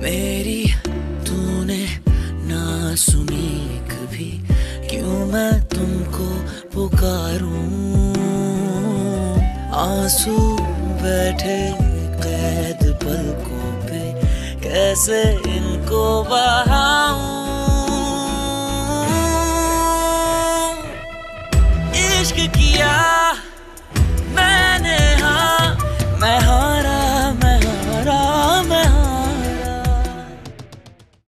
मेरी तूने ना सुनी कभी, क्यों मैं तुमको पुकारूं। आंसू बैठे कैद पलकों पे, कैसे इनको बाहर